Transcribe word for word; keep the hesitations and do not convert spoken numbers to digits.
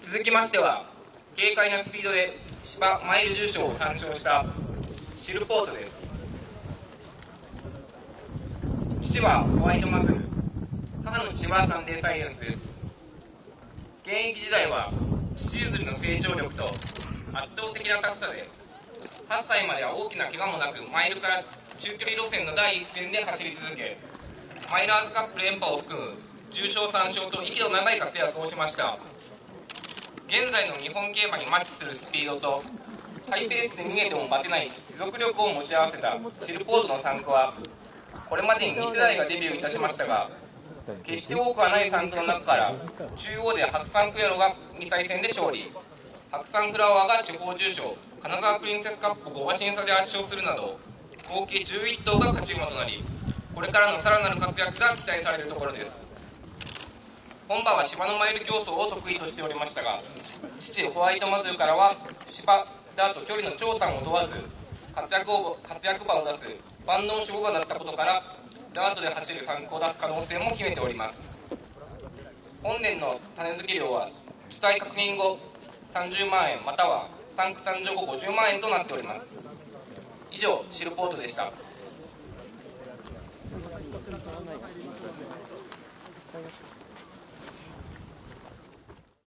続きましては、軽快なスピードで芝マイル重賞を参照したシルポートです。父はホワイトマズル、母の父はサンデーサイエンスです。現役時代は父譲りの成長力と圧倒的なタフさで、はっさいまでは大きな怪我もなく、マイルから中距離路線の第一線で走り続け、マイラーズカップ連覇を含む重賞さん勝と息の長い活躍をしました。現在の日本競馬にマッチするスピードとハイペースで逃げてもバテない持続力を持ち合わせたシルポートの産区は、これまでにに世代がデビューいたしましたが、決して多くはない産区の中から中央で白山クエロがにさい戦で勝利、白山フラワーが地方重賞金沢プリンセスカップご馬身差で圧勝するなど、合計じゅういっ頭が勝ち馬となり、これからのさらなる活躍が期待されるところです。本馬は芝のマイル競争を得意としておりましたが、父ホワイトマズルからは芝ダート距離の長短を問わず活躍を活躍馬を出す万能種馬だったことから、ダートで走る産区を出す可能性も秘めております。本年の種付け料は機体確認後さんじゅうまんえんまたは産区誕生後ごじゅうまんえんとなっております。以上、シルポートでした。